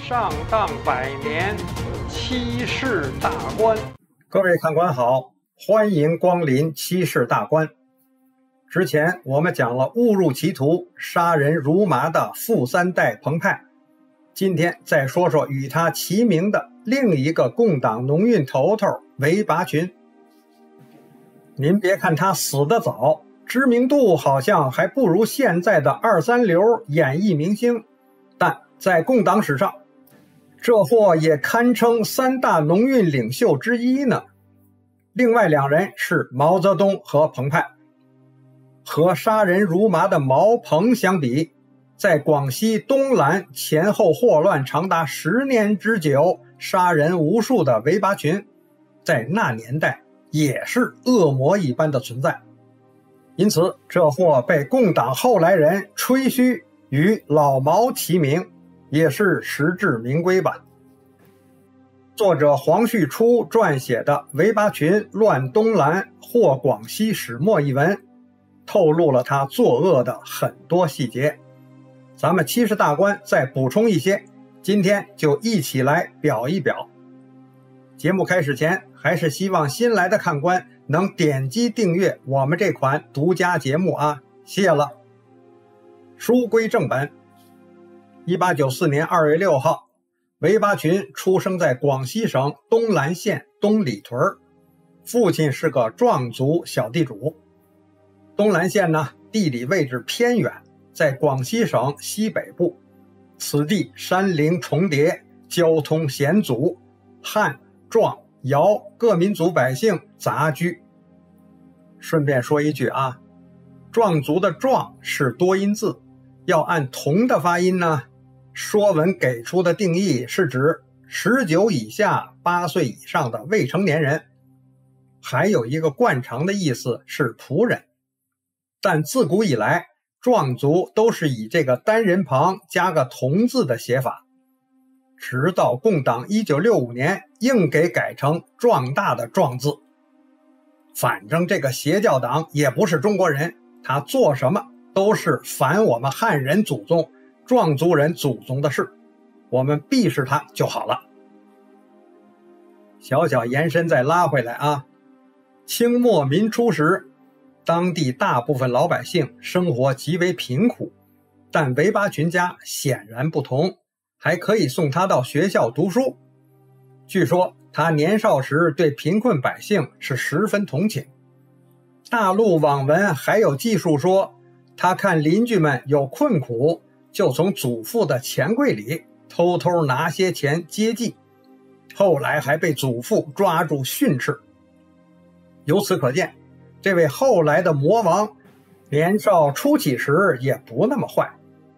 上当百年，七世大观。 各位看官好，欢迎光临七世大观。之前我们讲了误入歧途、杀人如麻的富三代彭湃，今天再说说与他齐名的另一个共党农运头头韦拔群。您别看他死得早，知名度好像还不如现在的二三流演艺明星，但在共党史上，这货也堪称三大农运领袖之一呢。另外两人是毛泽东和彭湃。和杀人如麻的毛彭相比，在广西东兰前后祸乱长达10年之久，杀人无数的韦拔群，在那年代也是恶魔一般的存在。因此这货被共党后来人吹嘘与老毛齐名，也是实至名归吧。作者黄旭初撰写的《韦拔群乱东兰祸广西始末》一文，透露了他作恶的很多细节。咱们七世大观再补充一些，今天就一起来表一表。节目开始前，还是希望新来的看官能点击订阅我们这款独家节目啊，谢了。书归正本。1894年2月6号，韦拔群出生在广西省东兰县东里屯，父亲是个壮族小地主。东兰县呢，地理位置偏远，在广西省西北部，此地山林重叠，交通险阻，汉、壮、瑶各民族百姓杂居。顺便说一句啊，壮族的壮是多音字，要按同的发音呢，说文给出的定义是指19以下8岁以上的未成年人，还有一个惯常的意思是仆人。但自古以来，壮族都是以这个单人旁加个同字的写法，直到共党1965年硬给改成壮大的壮字。反正这个邪教党也不是中国人，他做什么都是反我们汉人祖宗、壮族人祖宗的事，我们鄙视他就好了。小小延伸再拉回来啊，清末民初时，当地大部分老百姓生活极为贫苦，但韦拔群家显然不同，还可以送他到学校读书。据说他年少时对贫困百姓是十分同情。大陆网文还有记述说，他看邻居们有困苦，就从祖父的钱柜里偷偷拿些钱接济，后来还被祖父抓住训斥。由此可见，这位后来的魔王年少初起时也不那么坏。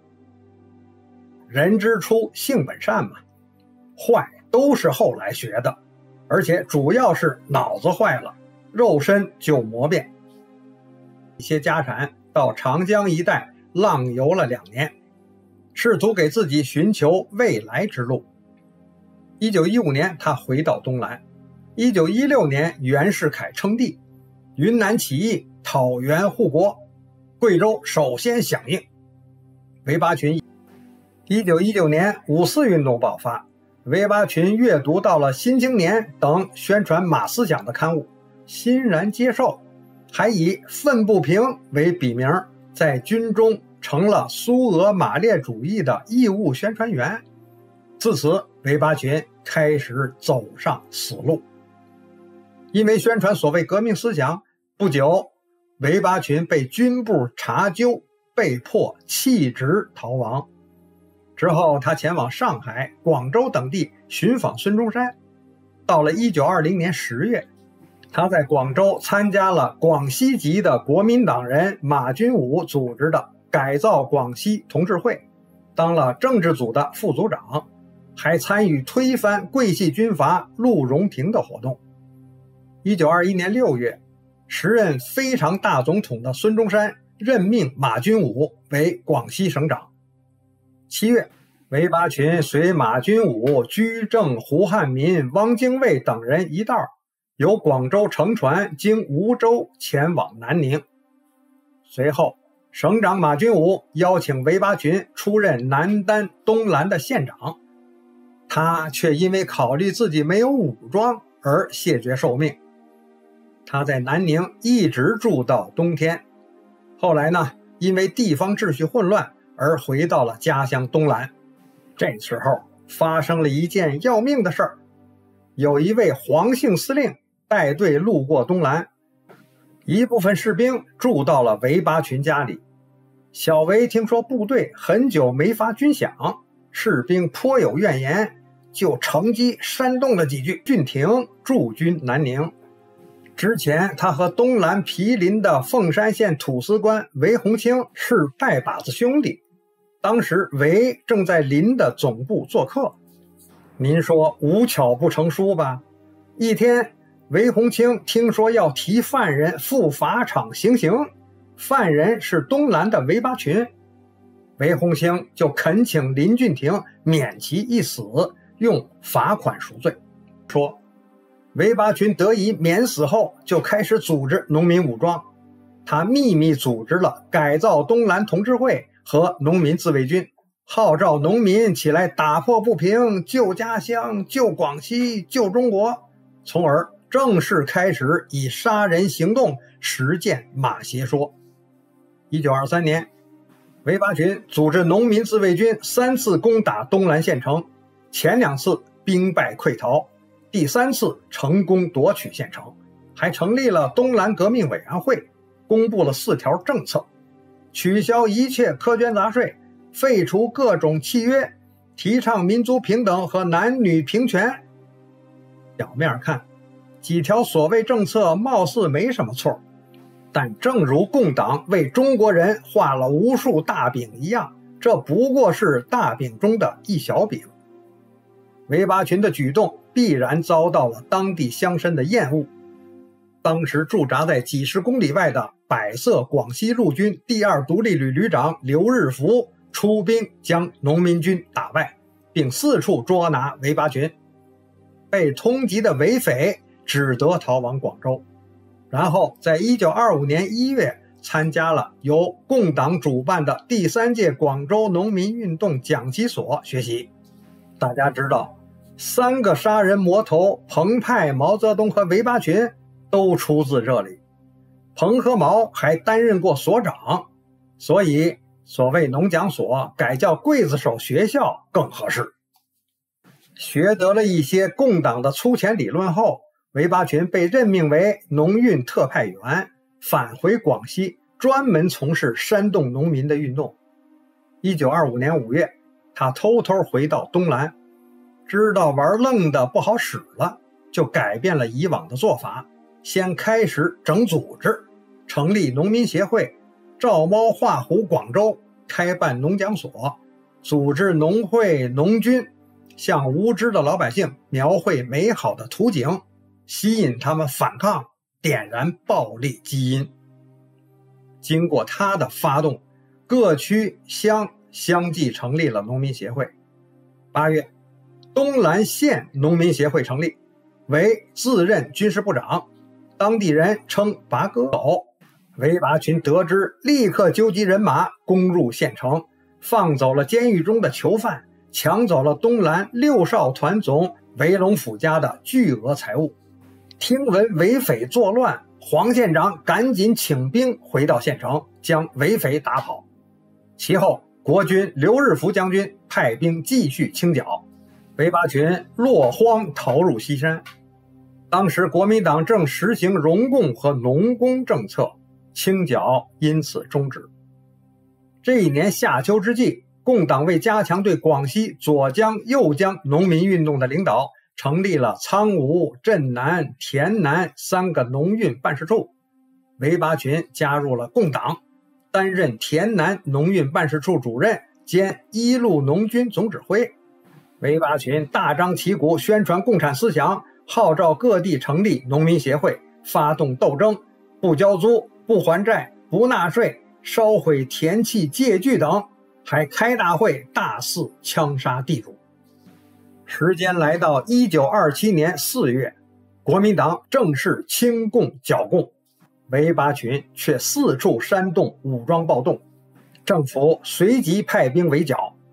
人之初性本善嘛，坏都是后来学的，而且主要是脑子坏了，肉身就魔变。一些家产到长江一带浪游了2年，试图给自己寻求未来之路。1915年他回到东兰，1916年袁世凯称帝，云南起义讨袁护国，贵州首先响应。韦拔群1919年5·4运动爆发，韦拔群阅读到了《新青年》等宣传马思想的刊物，欣然接受，还以愤不平为笔名，在军中成了苏俄马列主义的义务宣传员。自此韦拔群开始走上死路。因为宣传所谓革命思想，不久韦拔群被军部查究，被迫弃职逃亡。之后他前往上海、广州等地寻访孙中山。到了1920年10月，他在广州参加了广西籍的国民党人马君武组织的改造广西同志会，当了政治组的副组长，还参与推翻桂系军阀陆荣廷的活动。1921年6月，时任非常大总统的孙中山任命马君武为广西省长。7月，韦拔群随马君武、居正、胡汉民、汪精卫等人一道，由广州乘船经梧州前往南宁。随后，省长马君武邀请韦拔群出任南丹东兰的县长。 他却因为考虑自己没有武装而谢绝受命。他在南宁一直住到冬天，后来呢，因为地方秩序混乱而回到了家乡东兰。这时候发生了一件要命的事儿，有一位黄姓司令带队路过东兰，一部分士兵住到了韦拔群家里。小韦听说部队很久没发军饷，士兵颇有怨言，就乘机煽动了几句郡廷，驻军南宁。之前他和东兰毗邻的凤山县土司官韦洪清是拜把子兄弟，当时韦正在林的总部做客。您说无巧不成书吧？一天，韦洪清听说要提犯人赴法场行刑，犯人是东兰的韦拔群，韦洪清就恳请林郡廷免其一死，用罚款赎罪。说韦拔群得以免死后，就开始组织农民武装。他秘密组织了改造东兰同志会和农民自卫军，号召农民起来打破不平，救家乡，救广西，救中国，从而正式开始以杀人行动实践马协说。1923年，韦拔群组织农民自卫军3次攻打东兰县城，前2次兵败溃逃，第3次成功夺取县城，还成立了东兰革命委员会，公布了4条政策：取消一切苛捐杂税，废除各种契约，提倡民族平等和男女平权。表面看，几条所谓政策貌似没什么错，但正如共党为中国人画了无数大饼一样，这不过是大饼中的一小饼。韦拔群的举动必然遭到了当地乡绅的厌恶。当时驻扎在几十公里外的百色广西陆军第2独立旅旅长刘日福出兵将农民军打败，并4处捉拿韦拔群。被通缉的韦匪只得逃往广州，然后在1925年1月参加了由共党主办的第3届广州农民运动讲习所学习。大家知道，3个杀人魔头彭湃、毛泽东和韦拔群都出自这里。彭和毛还担任过所长，所以所谓农讲所改叫刽子手学校更合适。学得了一些共党的粗浅理论后，韦拔群被任命为农运特派员，返回广西，专门从事煽动农民的运动。1925年5月，他偷偷回到东兰，知道玩愣的不好使了，就改变了以往的做法，先开始整组织，成立农民协会，照猫画虎广州，开办农讲所，组织农会、农军，向无知的老百姓描绘美好的图景，吸引他们反抗，点燃暴力基因。经过他的发动，各区乡相继成立了农民协会。8月，东兰县农民协会成立，为自任军事部长，当地人称拔戈手。韦拔群得知，立刻纠集人马攻入县城，放走了监狱中的囚犯，抢走了东兰6少团总韦龙甫家的巨额财物。听闻韦匪作乱，黄县长赶紧请兵回到县城，将韦匪打跑。其后国军刘日福将军派兵继续清剿，韦拔群落荒逃入西山。当时国民党正实行荣共和农工政策，清剿因此终止。这一年夏秋之际，共党为加强对广西左江、右江农民运动的领导，成立了苍梧、镇南、田南3个农运办事处。韦拔群加入了共党，担任田南农运办事处主任兼1路农军总指挥。韦拔群大张旗鼓宣传共产思想，号召各地成立农民协会，发动斗争，不交租、不还债、不纳税、烧毁田契、借据等，还开大会大肆枪杀地主。时间来到1927年4月，国民党正式清共剿共，韦拔群却4处煽动武装暴动，政府随即派兵围剿。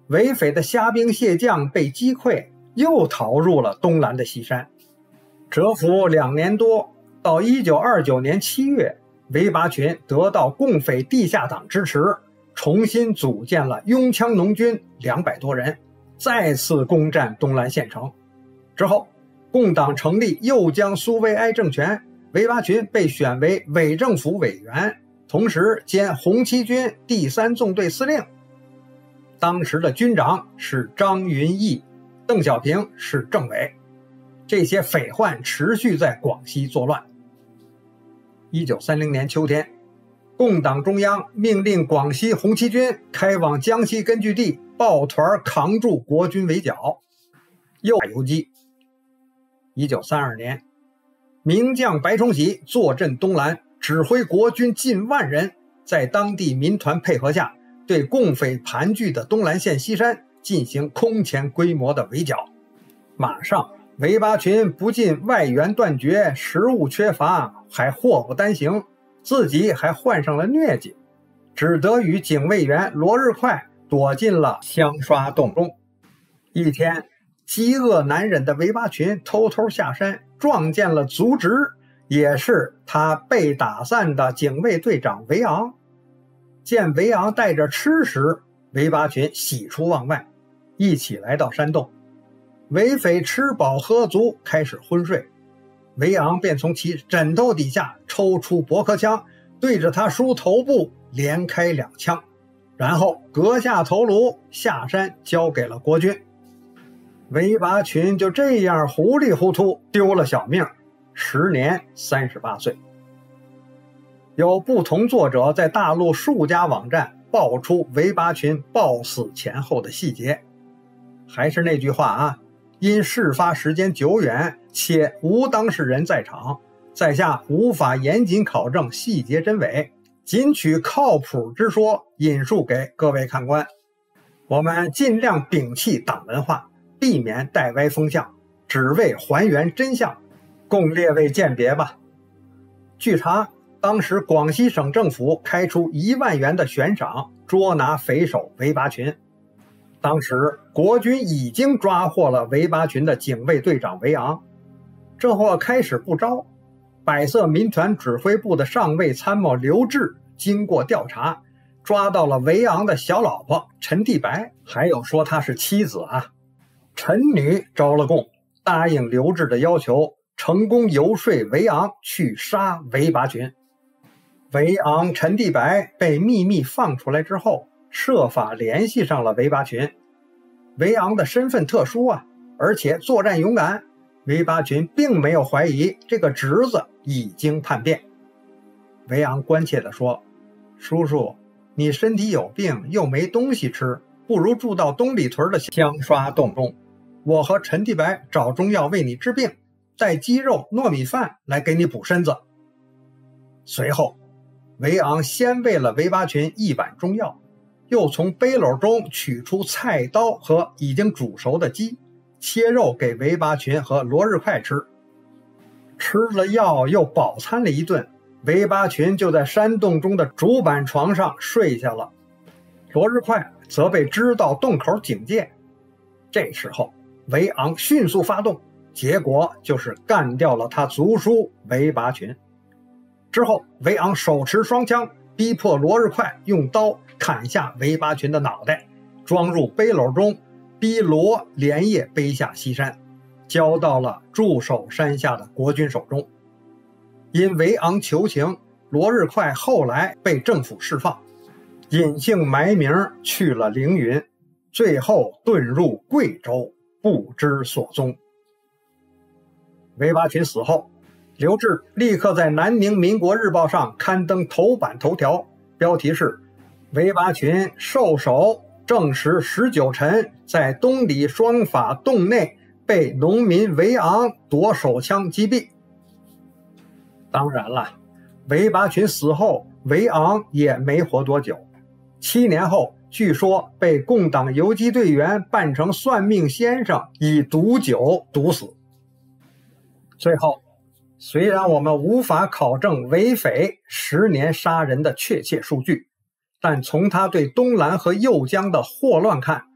伪匪的虾兵蟹将被击溃，又逃入了东兰的西山。蛰伏2年多，到1929年7月，韦拔群得到共匪地下党支持，重新组建了拥羌农军200多人，再次攻占东兰县城。之后，共党成立右江苏维埃政权，韦拔群被选为伪政府委员，同时兼红七军第3纵队司令。当时的军长是张云逸，邓小平是政委。这些匪患持续在广西作乱。1930年秋天，共党中央命令广西红七军开往江西根据地，抱团扛住国军围剿，又游击。1932年，名将白崇禧坐镇东兰，指挥国军近万人，在当地民团配合下，对共匪盘踞的东兰县西山进行空前规模的围剿。马上，韦拔群不仅外援断绝，食物缺乏，还祸不单行，自己还患上了疟疾，只得与警卫员罗日快躲进了香刷洞中。一天，饥饿难忍的韦拔群偷偷下山，撞见了族侄，也是他被打散的警卫队长韦昂。见韦昂带着吃食，韦拔群喜出望外，一起来到山洞。韦匪吃饱喝足，开始昏睡。韦昂便从其枕头底下抽出驳壳枪，对着他叔头部连开2枪，然后割下头颅，下山交给了国军。韦拔群就这样糊里糊涂丢了小命，时年38岁。有不同作者在大陆数家网站爆出韦拔群暴死前后的细节。还是那句话啊，因事发时间久远，且无当事人在场，在下无法严谨考证细节真伪，仅取靠谱之说引述给各位看官。我们尽量摒弃党文化，避免带歪风向，只为还原真相，供列位鉴别吧。据查，当时广西省政府开出1万元的悬赏，捉拿匪首韦拔群。当时国军已经抓获了韦拔群的警卫队长韦昂，这货开始不招。百色民团指挥部的上尉参谋刘志经过调查，抓到了韦昂的小老婆陈地白，还有说她是妻子啊。陈女招了供，答应刘志的要求，成功游说韦昂去杀韦拔群。韦昂、陈地白被秘密放出来之后，设法联系上了韦拔群。韦昂的身份特殊啊，而且作战勇敢，韦拔群并没有怀疑这个侄子已经叛变。韦昂关切地说：“叔叔，你身体有病又没东西吃，不如住到东里屯的香刷洞中，我和陈地白找中药为你治病，带鸡肉、糯米饭来给你补身子。”随后，韦昂先喂了韦拔群1碗中药，又从背篓中取出菜刀和已经煮熟的鸡，切肉给韦拔群和罗日快吃。吃了药又饱餐了一顿，韦拔群就在山洞中的竹板床上睡下了。罗日快则被支到洞口警戒。这时候韦昂迅速发动，结果就是干掉了他族叔韦拔群。之后韦昂手持双枪，逼迫罗日快用刀砍下韦拔群的脑袋，装入背篓中，逼罗连夜背下西山，交到了驻守山下的国军手中。因韦昂求情，罗日快后来被政府释放，隐姓埋名去了凌云，最后遁入贵州，不知所踪。韦拔群死后，刘志立刻在南宁民国日报上刊登头版头条，标题是韦拔群受首证实19臣在东里双法洞内被农民韦昂夺手枪击毙。当然了，韦拔群死后，韦昂也没活多久，7年后据说被共党游击队员扮成算命先生，以毒酒毒死。最后，虽然我们无法考证韦匪10年杀人的确切数据，但从他对东兰和右江的祸乱看，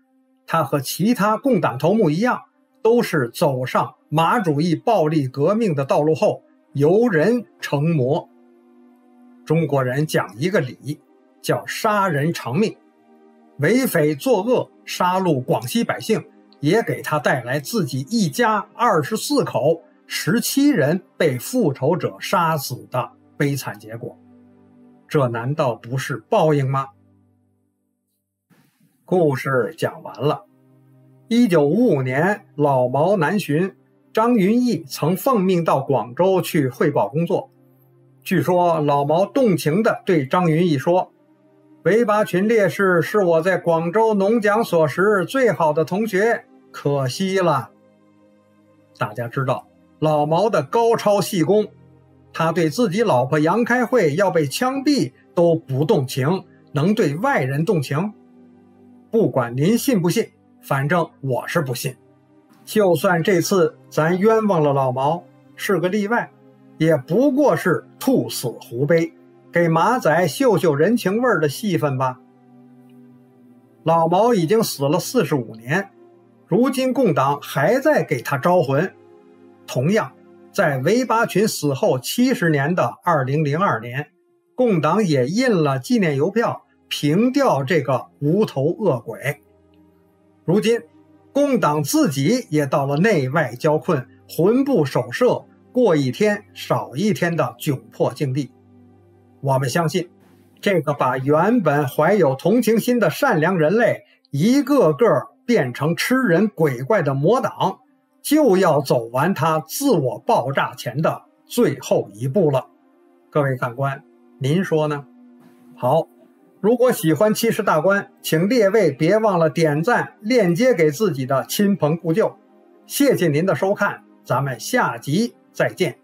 他和其他共党头目一样，都是走上马主义暴力革命的道路后，由人成魔。中国人讲一个理，叫杀人偿命，为匪作恶，杀戮广西百姓，也给他带来自己一家24口17人被复仇者杀死的悲惨结果。这难道不是报应吗？故事讲完了。1955年，老毛南巡，张云逸曾奉命到广州去汇报工作。据说老毛动情地对张云逸说：“韦拔群烈士是我在广州农讲所时最好的同学，可惜了。”大家知道老毛的高超细功，他对自己老婆杨开慧要被枪毙都不动情，能对外人动情？不管您信不信，反正我是不信。就算这次咱冤枉了老毛，是个例外，也不过是兔死狐悲，给马仔秀秀人情味的戏份吧。老毛已经死了45年，如今共党还在给他招魂。同样，在韦拔群死后70年的2002年，共党也印了纪念邮票，凭吊这个无头恶鬼。如今共党自己也到了内外交困、魂不守舍、过一天少一天的窘迫境地。我们相信，这个把原本怀有同情心的善良人类一个个变成吃人鬼怪的魔党，就要走完他自我爆炸前的最后一步了。各位看官，您说呢？好，如果喜欢七世大观，请列位别忘了点赞、链接给自己的亲朋故旧。谢谢您的收看，咱们下集再见。